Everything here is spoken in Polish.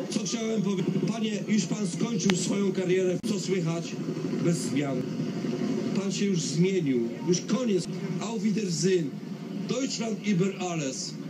Co chciałem powiedzieć? Panie, już pan skończył swoją karierę. Co słychać? Bez zmian. Pan się już zmienił. Już koniec. Auf Wiedersehen. Deutschland über alles.